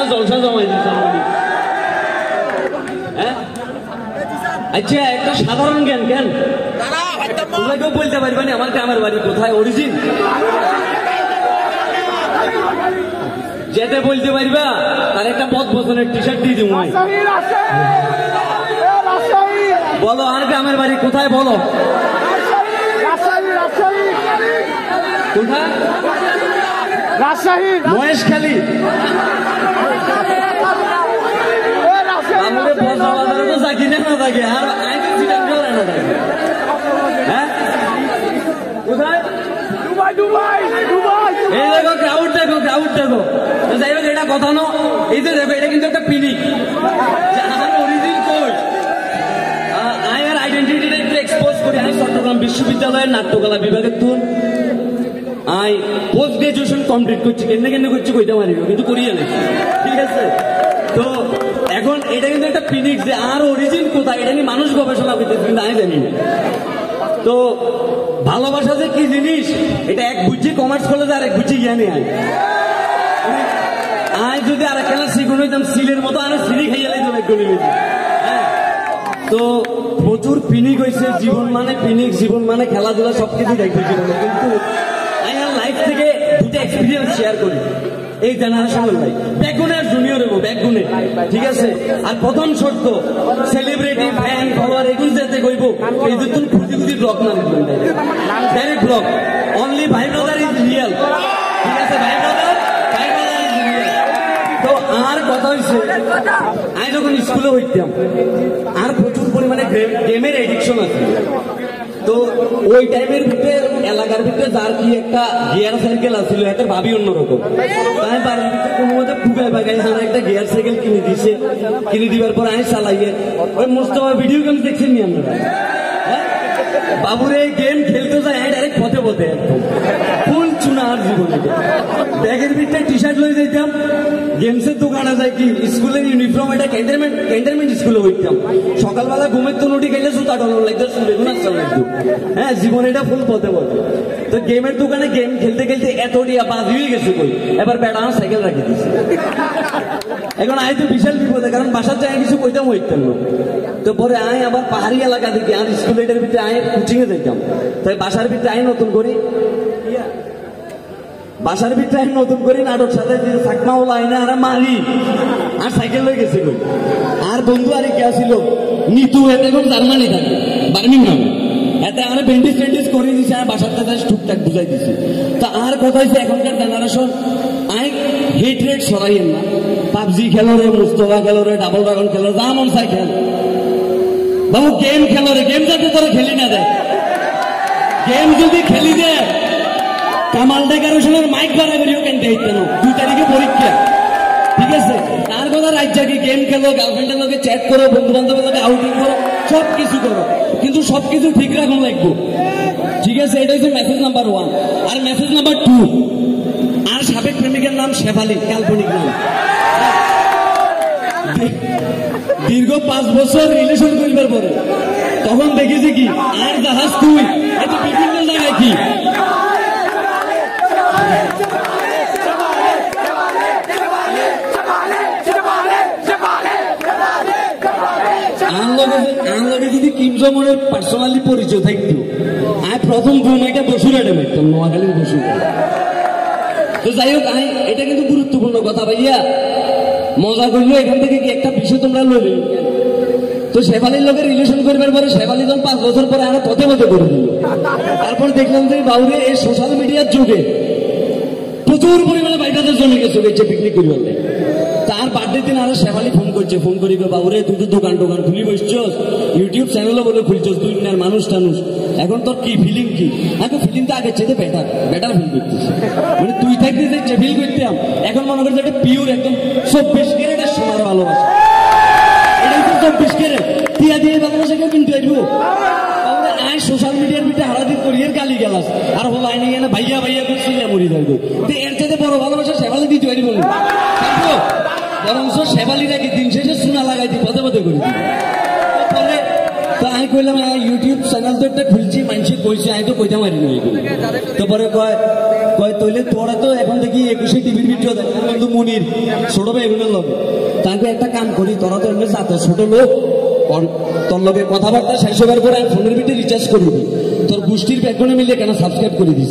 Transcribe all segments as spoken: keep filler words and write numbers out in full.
জলসা জমাই দিচ্ছে হ্যাঁ আচ্ছা একটা সাধারণ জ্ঞান জ্ঞান তোমরা কেউ বলতে পারবে না আমার গ্রামের বাড়ি কোথায় অরিজিন যেতে বলতে পারবা তার একটা পথ বসনের টি শার্ট দিয়ে দিব বলো আর গ্রামের বাড়ি কোথায় বলো কোথায় রাজশাহী মহেশখালী আমাদের বসবাজারে তো চাকরি না থাকে আর আইনি সিটান করে না থাকে হ্যাঁ কোথায় দুবাই দুবাই দুবাই এই দেখো ক্রাউড দেখো ক্রাউড দেখো যাই হোক এটা কথা না এই যে দেখো এটা কিন্তু একটা পিনিক আমার অরিজিন কোড আই আর আইডেন্টিটিটা একটু এক্সপোজ করি আমি চট্টগ্রাম বিশ্ববিদ্যালয়ের নাট্যকলা বিভাগের তুন আই পোস্ট গ্রাজুয়েশন কমপ্লিট করছি কেন কেন করছি কইতে পারি কিন্তু করিয়ে নেই ঠিক আছে তো এখন এটা কিন্তু একটা পিনিক যে আর অরিজিন কোথায় এটা নিয়ে মানুষ গবেষণা করতেছে কিন্তু আমি জানি না তো ভালোবাসা যে কি জিনিস এটা এক বুঝছি কমার্স কলেজে আর এক বুঝছি জ্ঞানী আয় আয় যদি আর একটা শিখুন হইতাম সিলের মতো আর সিঁড়ি খাইয়ে লাইতাম এক গলি হ্যাঁ তো প্রচুর পিনিক হয়েছে জীবন মানে পিনিক জীবন মানে খেলাধুলা সবকিছু দেখবে জীবনে কিন্তু আমি আর লাইফ থেকে দুটো এক্সপিরিয়েন্স শেয়ার করি এই জেনারেশনের ভাই ব্যাকগুনে আর জুনিয়র হবো ব্যাকগুনে ঠিক আছে আর প্রথম শর্ত সেলিব্রিটি ফ্যান ফলোয়ার এগুলো যেতে কইব এই যে তুমি খুঁজি খুঁজি ব্লগ না ডাইরেক্ট ব্লগ অনলি ভাই ব্রাদার ইজ রিয়েল ঠিক আছে ভাই ব্রাদার ভাই ব্রাদার ইজ রিয়েল তো আর কথা হয়েছে আমি যখন স্কুলে হইতাম আর প্রচুর পরিমাণে গেমের এডিকশন আছে তো ওই টাইমের ভিতরে এলাকার ভিতরে যার কি একটা গিয়ার সাইকেল আসছিল একটা ভাবি অন্যরকম তাই বাড়ির ভিতরে কোনো মতে ফুগাই বাগাই হারা একটা গিয়ার সাইকেল কিনে দিছে কিনে দিবার পর আমি চালাইয়ে ওই মোস্তফা ভিডিও গেম দেখছেন নি আপনারা বাবুরে গেম খেলতে যায় ডাইরেক্ট পথে পথে একদম ফুল চুনা আর জীবনে ব্যাগের ভিতরে টি শার্ট লয়ে যাইতাম গেমসের দোকানে যাই কি স্কুলের ইউনিফর্ম এটা ক্যান্টনমেন্ট ক্যান্টনমেন্ট স্কুলে হইতাম সকালবেলা ঘুমের তো নটি খাইলে জুতা ডলার লাগতো বেগুন আসতে লাগতো হ্যাঁ জীবন এটা ফুল পথে পথে তো গেমের দোকানে গেম খেলতে খেলতে এত ডিয়া বাদ হয়ে গেছে কই এবার বেড়া আমার সাইকেল রাখি দিচ্ছে এখন আয় তো বিশাল বিপদে কারণ বাসার জায়গায় কিছু কইতাম হইতাম না তো পরে আয় আবার পাহাড়ি এলাকা দেখি আর স্কুল এটার ভিতরে আয় কোচিং এ যাইতাম তাই বাসার ভিতরে আয় নতুন করি বাসার ভিতরে আয় নতুন করি নাটক সাথে চাকমাও লাইনে আর মারি আর সাইকেল হয়ে গেছে কই আর বন্ধু আর কে আসিল নিতু এতে এখন জার্মানি থাকে বার্মিংহাম এতে আমার ব্যান্ডেজ ট্যান্ডেজ করে দিছে আর বাসার থেকে টুকটাক বুঝাই দিছে তা আর কথা হয়েছে এখনকার জেনারেশন আই হেট রেট সরাইয়েন না পাবজি খেলো রে মুস্তফা খেলো রে ডাবল ড্রাগন খেলো যা মন চাই খেল বাবু গেম খেলো রে গেম যাতে তোরা খেলি না দেয় গেম যদি খেলি দে কামাল ডেকারেশনের মাইক ভাড়া করিও কেনতে হইতে না দুই তারিখে পরীক্ষা ঠিক আছে তার কথা রাজ্যা কি গেম খেলো গার্লফ্রেন্ডের লোকে চ্যাট করো বন্ধু বান্ধবের লোকে আউটিং করো সব কিছু করো কিন্তু সবকিছু ঠিক রাখুন লাগবো ঠিক আছে এটা হচ্ছে মেসেজ নাম্বার ওয়ান আর মেসেজ নাম্বার টু আর সাবেক প্রেমিকের নাম শেফালি কাল্পনিক নাম দীর্ঘ পাঁচ বছর রিলেশন করবার পরে তখন দেখেছি কি আর জাহাজ তুই এত বিভিন্ন জায়গায় কি আনলগে যদি কিম জমনের পার্সোনালি পরিচয় থাকতো আমি প্রথম ভূমিকা বসুরাটে মারতাম নোয়াখালীর বসুরা তো যাই হোক আমি এটা কিন্তু গুরুত্বপূর্ণ কথা ভাইয়া মজা করলো এখান থেকে কি একটা বিষয় তোমরা লইলে তো শেফালির লোকে রিলেশন করবার পরে শেফালি যখন পাঁচ বছর পরে আরো পথে পথে করে দিল তারপর দেখলাম যে বাউরে এই সোশ্যাল মিডিয়ার যুগে প্রচুর পরিমাণে বাইটাদের জমে গেছে গেছে পিকনিক করবার তার বার্থডে দিন আরো শেফালি ফোন করছে ফোন করি বাবুরে তুই তো দোকান টোকান খুলি বসছস ইউটিউব চ্যানেলও বলে খুলছস তুই আর মানুষ টানুষ এখন তোর কি ফিলিং কি এখন ফিলিংটা আগে চেয়ে বেটার বেটার ফিল করতিস মানে তুই থাকতে যে ফিল করতাম এখন মনে করছে একটা পিওর একদম চব্বিশ ক্যারেটের সোনার ভালোবাসা এটা হচ্ছে চব্বিশ ক্যারেট টিয়া দিয়ে ভালোবাসা কেউ কিনতে আসবো আয় সোশ্যাল মিডিয়ার ভিতরে হারাদিন করিয়ে গালি গেলাস আর হলো আইনি গেলে ভাইয়া ভাইয়া করছিল মরি যাইব এর চাইতে বড় ভালোবাসা শেফালি দিতে পারি বলি বরঞ্চ শেফালিটাকে দিন শেষে সোনা লাগাই দিই পদে পদে করে পরে তো আমি কইলাম ইউটিউব চ্যানেল তো একটা খুলছি মানুষে কইছে আমি তো কইতে পারি না এগুলো তো পরে কয় কয় তৈলে তোরা তো এখন দেখি একুশে টিভির ভিডিও দেখেন কিন্তু মনির ছোট ভাই এগুলো লগে তাকে একটা কাম করি তোরা তো এমনি যাতে ছোট লোক তোর লগে কথাবার্তা শেষ হবার পরে ফোনের ভিতরে রিচার্জ করে দিবি তোর গোষ্ঠীর ব্যাকগ্রাউন্ডে মিলে কেন সাবস্ক্রাইব করে দিস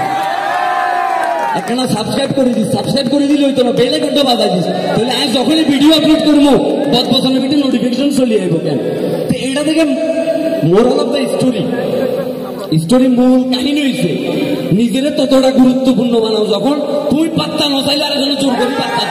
একখানা সাবস্ক্রাইব করে দিস সাবস্ক্রাইব করে দিলে ওই তোর বেলে ঘন্টা বাজাই দিস তাহলে আজ যখনই ভিডিও আপলোড করবো দশ বছরের ভিতরে নোটিফিকেশন চলে আইব কেন তো এইটা থেকে moral of the story story মূল কাহিনী হয়েছে নিজের ততটা গুরুত্বপূর্ণ বানাও যখন তুই পাত্তা নচাইলে আর এখানে জোর করে পাত্তা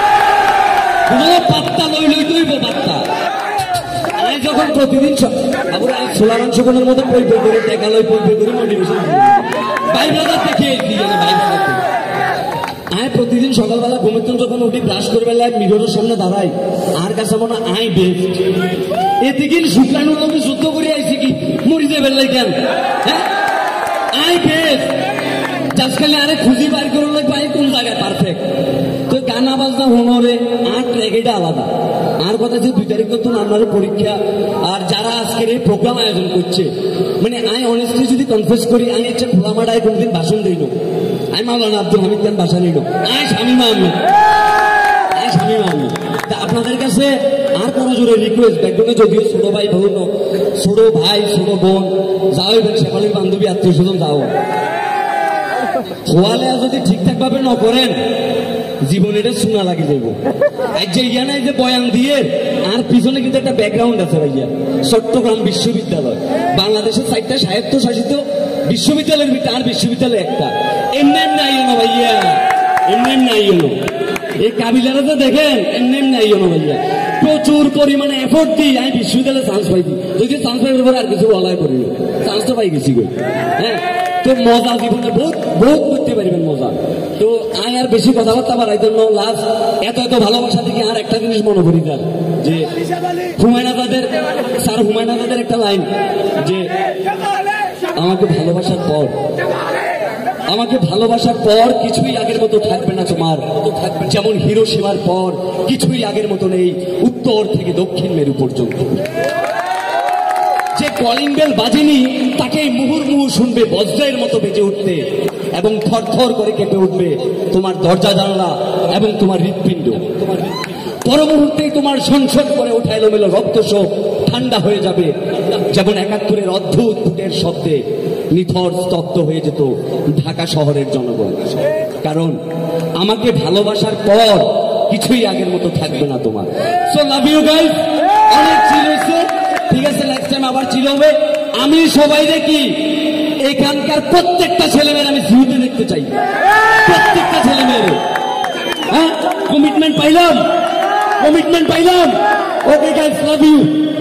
দিবি পাত্তা লই লই দইব পাত্তা আমি যখন প্রতিদিন আবার আমি সোলার অংশগ্রহণের মতো পই পই করে দেখা লই পই পই করে মোটিভেশন বাইশ হাজার দেখে বাইশ হাজার আয় প্রতিদিন সকালবেলা ঘুমের যখন উঠি ব্রাশ করে বেলায় মিররের সামনে দাঁড়াই আর কাছে মনে আই বেস্ট এদিকে শুক্রাণুর লোকে যুদ্ধ করে আইছি কি মরি যে বেলায় কেন হ্যাঁ আই বেস্ট আজকাল আরে খুঁজি বার করে লোক ভাই কোন জায়গায় পারফেক্ট তো গানা বাজনা হনরে আর ট্র্যাক এটা আলাদা আর কথা যে দুই তারিখ তো আপনার পরীক্ষা আর যারা আজকের এই প্রোগ্রাম আয়োজন করছে মানে আই অনেস্টলি যদি কনফেস করি আমি একটা খোলামাটায় কোনদিন ভাষণ দিই না আমি মাওলানা আব্দুল হামিদ খান ভাষা নিল আই শামীমা আহমেদ আই শামীমা আহমেদ আপনাদের কাছে আর কোনো জোরে রিকোয়েস্ট ব্যাকগ্রাউন্ডে যদিও ছোট ভাই বোন ছোট ভাই ছোট বোন যাও এবং শেফালির বান্ধবী আত্মীয় স্বজন যাও খোয়ালে যদি ঠিকঠাক ভাবে ন করেন জীবন এটা শোনা লাগে যাইব আজ যে ইয়া নাই যে বয়ান দিয়ে আর পিছনে কিন্তু একটা ব্যাকগ্রাউন্ড আছে ভাইয়া চট্টগ্রাম বিশ্ববিদ্যালয় বাংলাদেশের চারটা স্বায়ত্তশাসিত বিশ্ববিদ্যালয়ের ভিতরে আর বিশ্ববিদ্যালয় একটা এমনি এমনি আইও না ভাইয়া এমনি এমনি আইও না এই কাবিলারা তো দেখেন এমনি এমনি আইও না ভাইয়া প্রচুর পরিমাণে এফোর্ট দিই আমি বিশ্ববিদ্যালয়ে চান্স পাইছি যদি চান্স পাইবার পরে আর কিছু বলাই করি চান্স তো পাই গেছি গই হ্যাঁ তো মজা জীবনে বহুত বহুত করতে পারবেন মজা তো আয় আর বেশি কথাবার্তা বাড়াই জন্য লাস্ট এত এত ভালোবাসা থেকে আর একটা জিনিস মনে করি তার যে হুমায়ুন আজাদের স্যার হুমায়ুন আজাদের একটা লাইন যে আমাকে ভালোবাসার পর আমাকে ভালোবাসার পর কিছুই আগের মতো থাকবে না তোমার থাকবে যেমন হিরোশিমার পর কিছুই আগের মতো নেই উত্তর থেকে দক্ষিণ মেরু পর্যন্ত যে কলিং বেল বাজেনি তাকে মুহুর্মুহু শুনবে বজ্রের মতো বেজে উঠতে এবং থরথর করে কেঁপে উঠবে তোমার দরজা জানলা এবং তোমার হৃৎপিণ্ড পর মুহূর্তেই তোমার সংসদ করে ওঠা এলোমেলো রক্তশোক ঠান্ডা হয়ে যাবে যেমন একাত্তরের অদ্ভুত বুটের শব্দে নিথর স্তব্ধ হয়ে যেত ঢাকা শহরের জনগণ কারণ আমাকে ভালোবাসার পর কিছুই আগের মতো থাকবে না তোমার সো লাভ ইউ গাইস অনেক চিল হয়েছে ঠিক আছে নেক্সট টাইম আবার চিল হবে আমি সবাই দেখি এখানকার প্রত্যেকটা ছেলেমেয়ের আমি জিউতে দেখতে চাই প্রত্যেকটা ছেলেমেয়ের হ্যাঁ কমিটমেন্ট পাইলাম কমিটমেন্ট পাইলাম ওকে গাইস লাভ ইউ